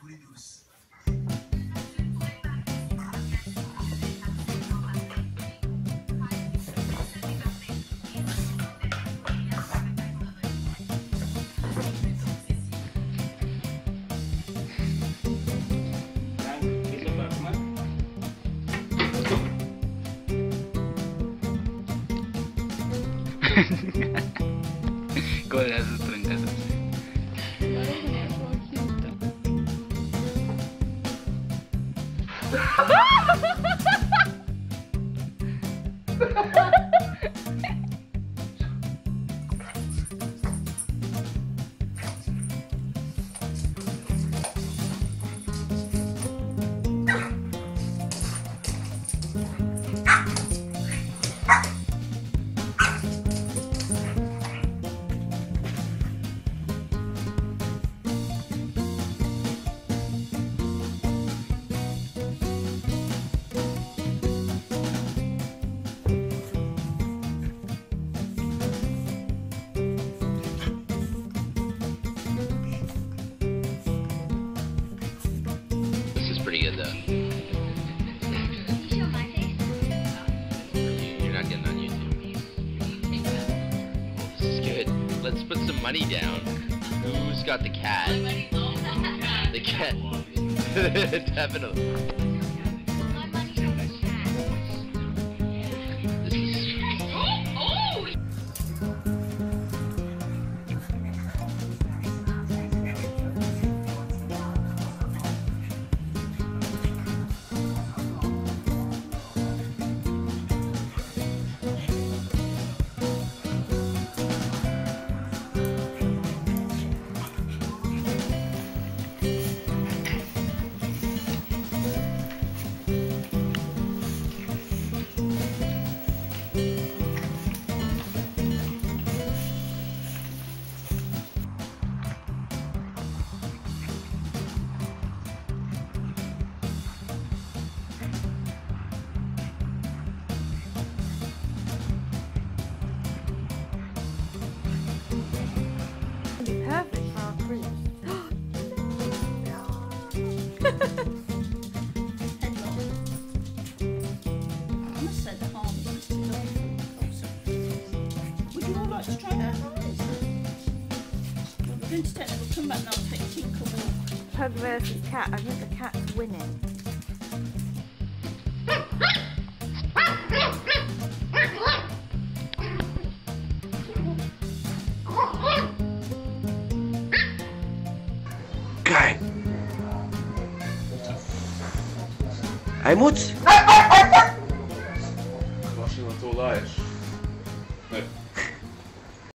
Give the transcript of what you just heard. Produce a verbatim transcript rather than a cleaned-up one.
Corazón trancados. Pretty good though. You're not getting on YouTube. This is good. Let's put some money down. Who's got the cat? The cat. Definitely. This is. Perfect for our cruise. I must say the harness is lovely. Would you all like to try that harness? Well, we're going to take, we'll come back and I'll take Tinker walk. Pug versus cat. I think the cat's winning. Geil. Hij moet. Als je wat al is. Nee.